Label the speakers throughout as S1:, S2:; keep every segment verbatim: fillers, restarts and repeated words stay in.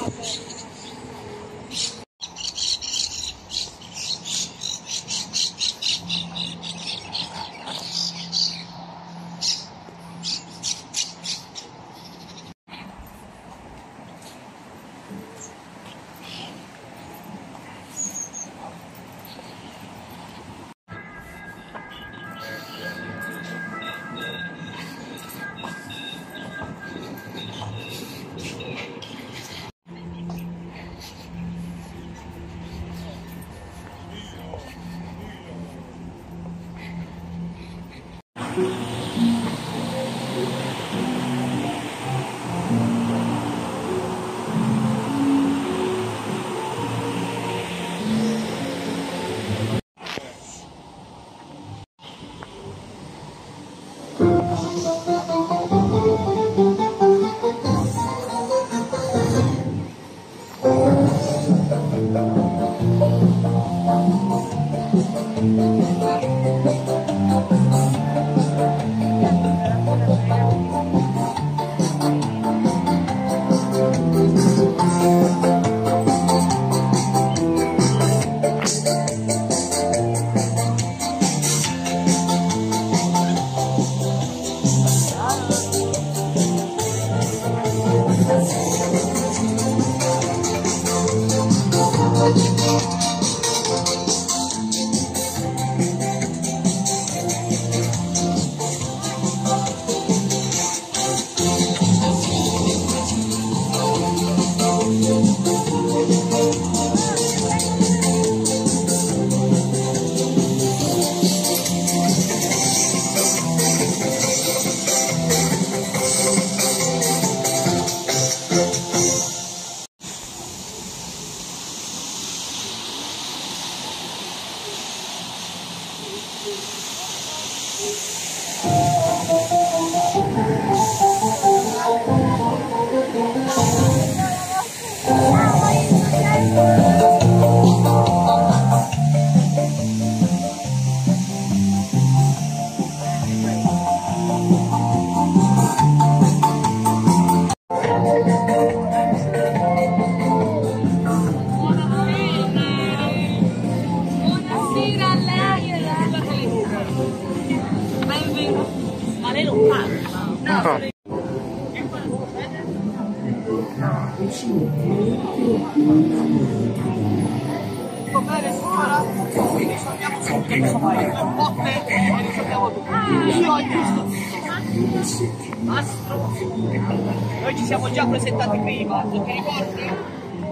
S1: Noi ci siamo già presentati prima, non ti ricordi?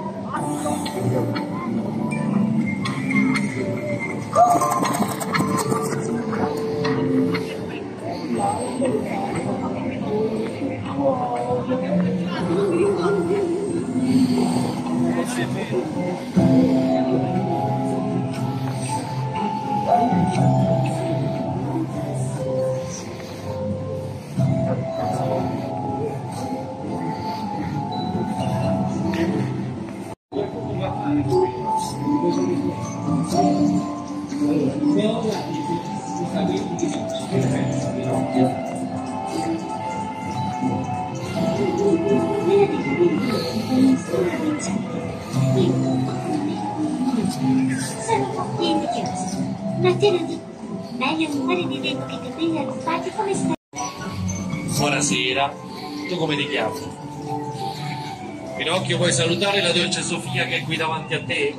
S2: Ma te lo dico, meglio un cuore di dentro che capelli arruffati come stai.
S3: Buonasera, tu come ti chiami? Pinocchio, vuoi salutare la dolce Sofia che è qui davanti a te?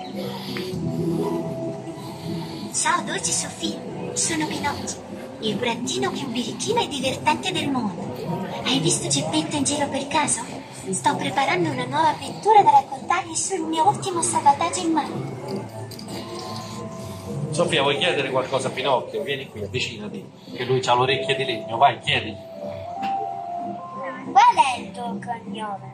S2: Ciao dolce Sofia, sono Pinocchio, il burattino più birichino e divertente del mondo. Hai visto Geppetto in giro per caso? Sto preparando una nuova avventura da raccontargli sul mio ultimo salvataggio in mare.
S3: Sofia, vuoi chiedere qualcosa a Pinocchio? Vieni qui, avvicinati, che lui ha l'orecchia di legno, vai, chiedi.
S2: Qual è il tuo cognome?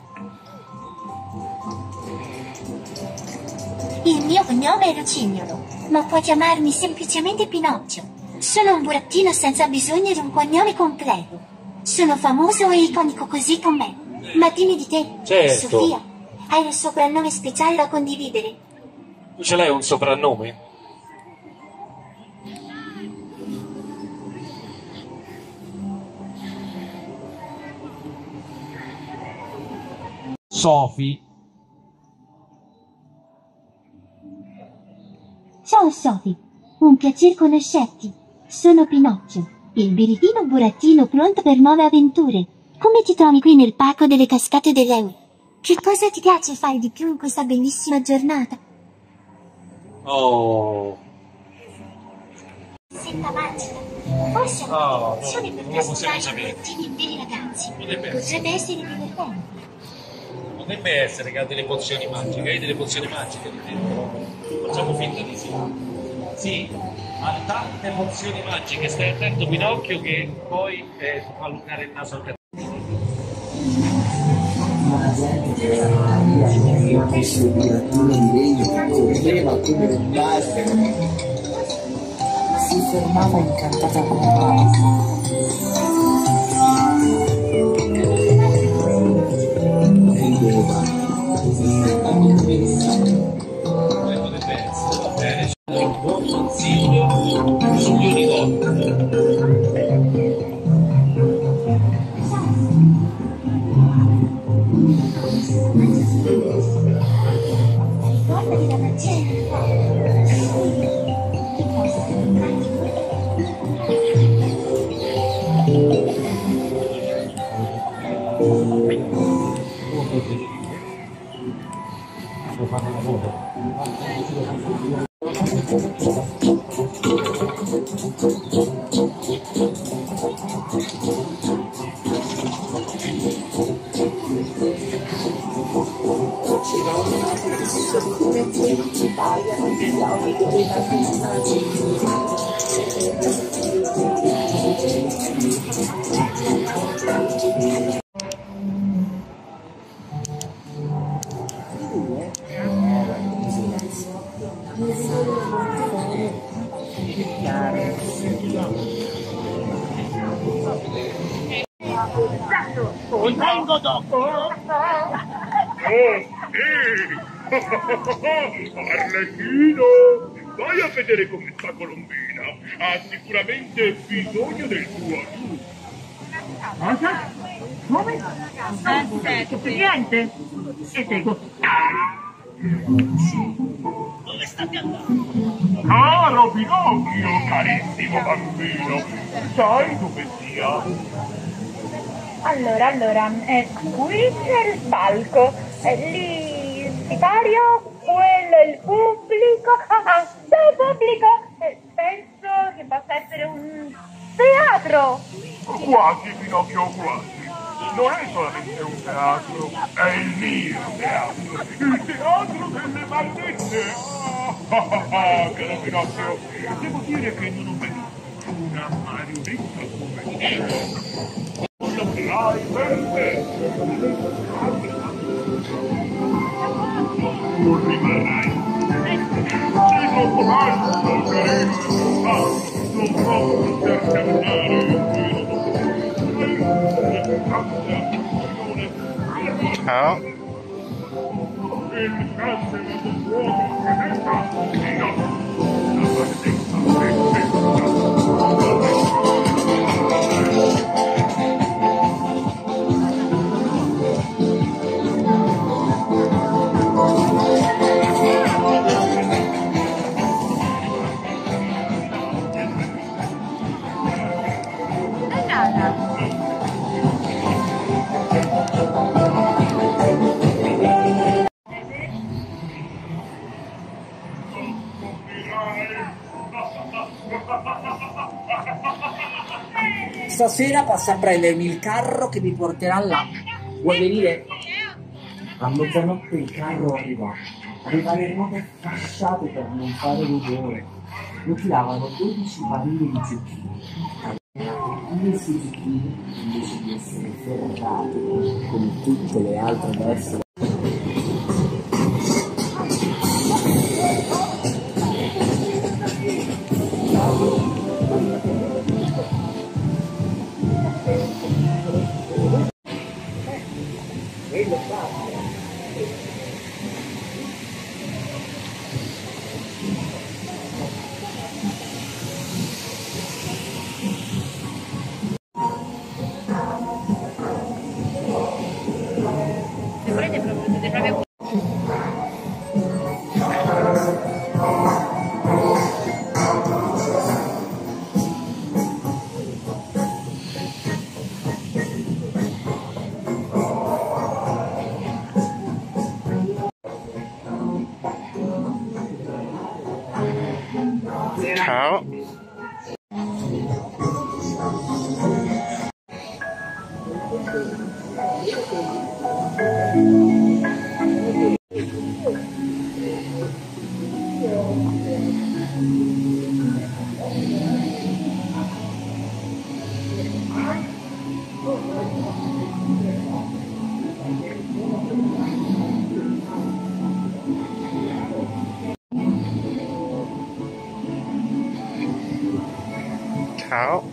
S2: Il mio cognome è Lucignolo, ma puoi chiamarmi semplicemente Pinocchio. Sono un burattino senza bisogno di un cognome completo. Sono famoso e iconico così com'è. Ma dimmi di te,
S3: Certo.
S2: Sofia, hai un soprannome speciale da condividere?
S3: Tu ce l'hai un soprannome? Sofi,
S2: Ciao Sophie, un piacere conoscerti. Sono Pinocchio, il birichino burattino pronto per nuove avventure. Come ti trovi qui nel parco delle cascate dell'Euro? Che cosa ti piace fare di più in questa bellissima giornata?
S3: Oh,
S2: Senta magica, forse
S3: no,
S2: hanno
S3: no,
S2: intenzione per
S3: non lo possiamo
S2: trasformare i
S3: sapere.
S2: burattini in veri ragazzi.
S3: Potrebbe
S2: Potrebbe essere divertente.
S3: potrebbe essere che ha delle pozioni magiche, hai delle pozioni magiche lì dentro. Facciamo finta di sì. Sì, ha tante pozioni magiche, stai attento Pinocchio che poi eh, ti fa allungare il naso anche a te.
S4: Maria, questo burattino di legno correva come un barco, si fermava incantata come pazza. Rideva,
S3: Come potrebbe essere, va bene? Consiglio sugli unicorni.
S2: Ricordati la magia del
S3: Devo fare una foto.
S1: Vengo dopo.
S5: Eh, Arlecchino, vai a vedere come sta Colombina. Ha sicuramente bisogno del tuo aiuto.
S6: Cosa? Come? Eh, che niente? E seguo.
S1: Dove state andando?
S5: Caro Pinocchio, carissimo bambino, sai dove sia?
S7: Allora, allora, eh, qui c'è il palco, eh, lì il sipario, quello è il pubblico, ah, ah, c'è il pubblico, eh, penso che possa essere un teatro.
S5: Quasi, Pinocchio, quasi. Non è solamente un teatro, è il mio teatro, il teatro delle marionette. Ah, ah, ah, caro Pinocchio, devo dire che non ho mai visto una marionetta come te. Lo farai per te. Non rimarrai. Se non posso carino, ah, non posso poterti andare.
S8: Ciao.
S5: Il grande uomo presenta Pinocchio.
S4: Stasera passa a prendermi il carro che mi porterà là. Vuoi venire? A mezzanotte il carro arriva. Aveva le ruote fasciate per non fare rumore. Lo tiravano dodici barili di zucchine. Questi zucchine, invece di essere ferrati come tutte le altre destre,
S7: Se volete
S8: Ciao.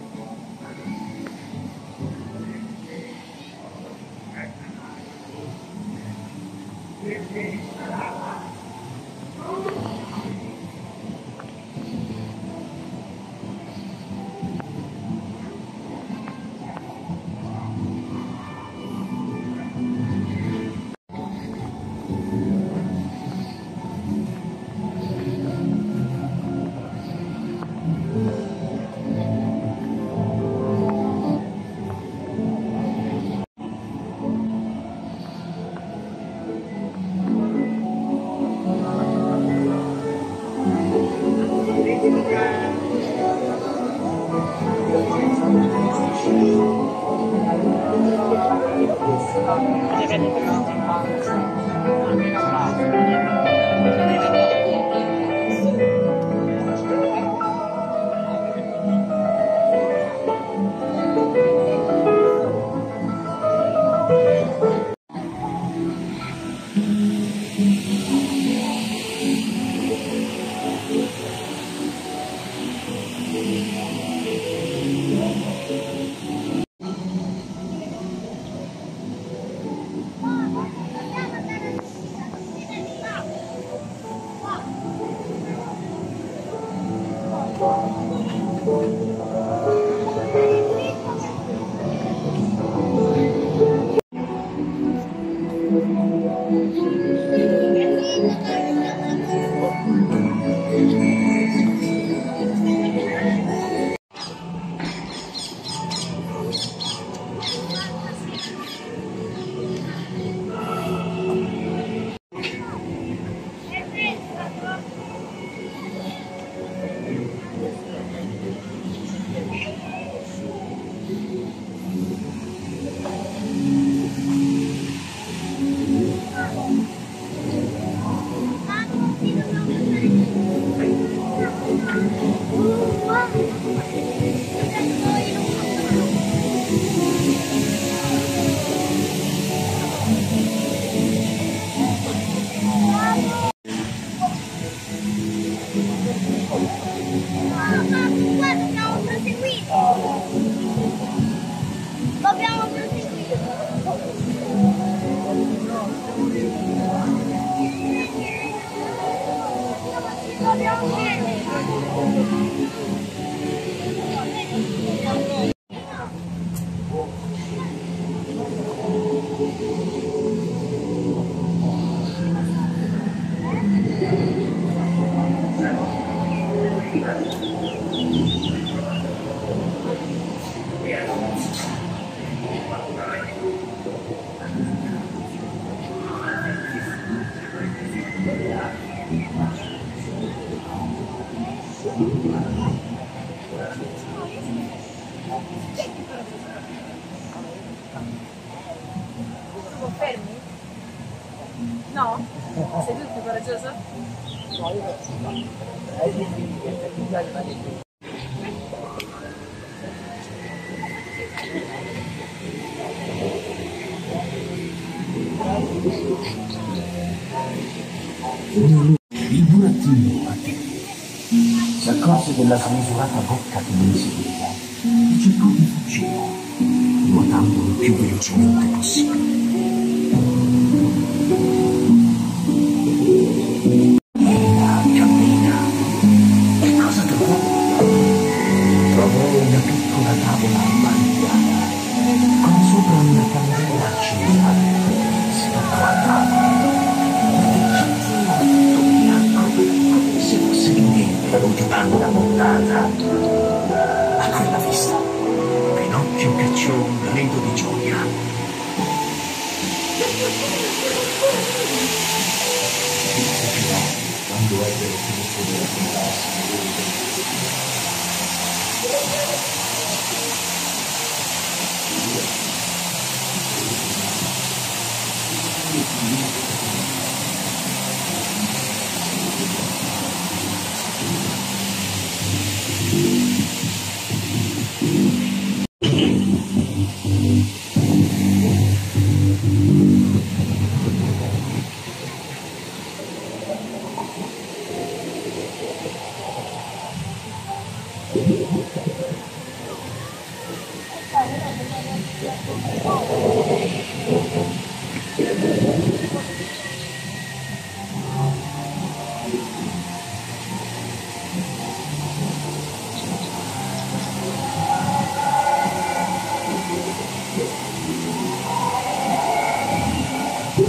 S9: Confermi? No? Sei tu il più coraggioso?
S4: Il burattino si accorse della smisurata bocca che non si vedeva e cercò di fuggire, nuotando il più velocemente possibile. Cammina, cammina. Che cosa trovò? Trovò una piccola tavola appannata, con sopra una candela accesa. Si toccò a tavola. Se fosse di niente, di panna montata. A quella vista, Pinocchio cacciò un grido di gioia. Disse Pinocchio quando ebbe finito di raccontarsi.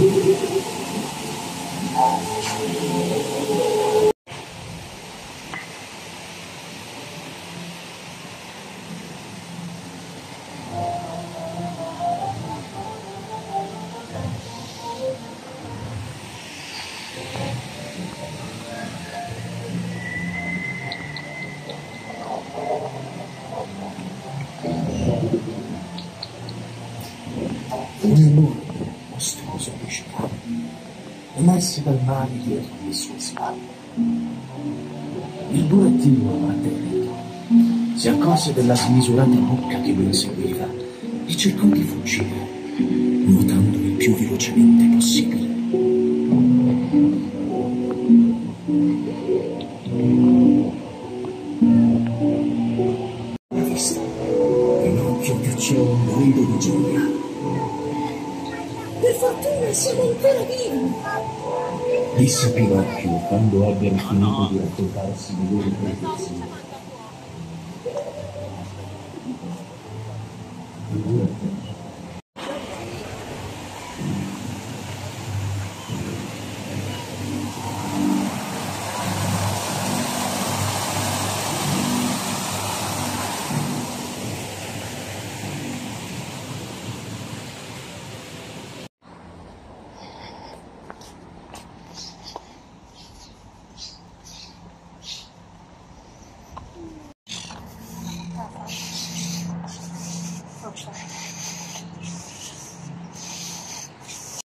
S4: Un enorme, mostruoso pesce emerse dal mare dietro le sue spalle. Il burattino, atterrito, si accorse della smisurata bocca che lo inseguiva e cercò di fuggire, nuotando il più velocemente possibile. La vista, Pinocchio cacciò un grido di gioia.
S2: Per fortuna siamo ancora vivi!
S4: Disse Pinocchio quando ebbero finito di raccontarsi le loro peripezze.